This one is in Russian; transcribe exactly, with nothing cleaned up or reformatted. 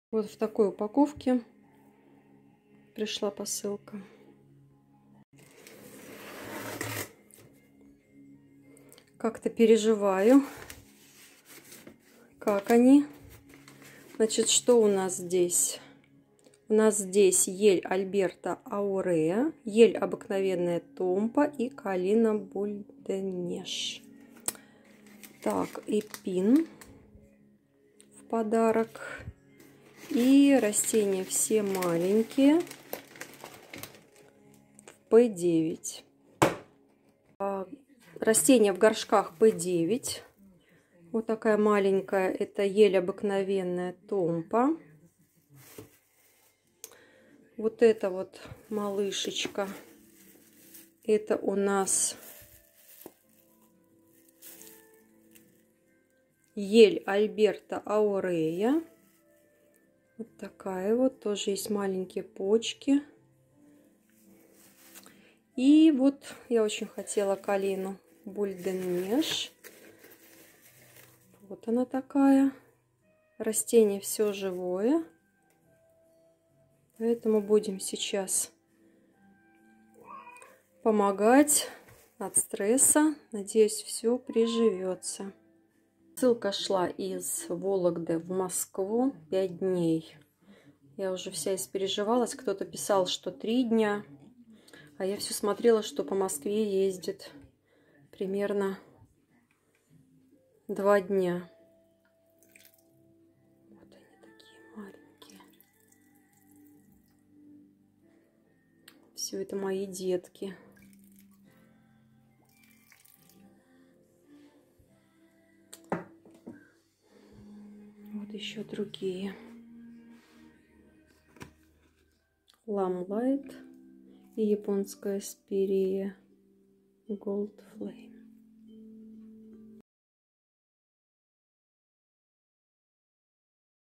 Вот в такой упаковке пришла посылка. Как-то переживаю, как они. Значит, что у нас здесь? У нас здесь ель Альберта аурея, ель обыкновенная томпа и калина бульденеш. Так, эпин в подарок. И растения все маленькие. пэ девять. Растения в горшках пэ девять. Вот такая маленькая. Это ель обыкновенная томпа. Вот это вот малышечка. Это у нас ель Альберта аурея. Вот такая вот. Тоже есть маленькие почки. И вот я очень хотела калину бульденеш. Вот она такая. Растение все живое. Поэтому будем сейчас помогать от стресса. Надеюсь, все приживется. Ссылка шла из Вологды в Москву пять дней. Я уже вся испереживалась. Кто-то писал, что три дня. А я все смотрела, что по Москве ездит примерно два дня. Вот они такие маленькие. Все это мои детки. Вот еще другие. Ламлайт и японская спирея Gold Flame.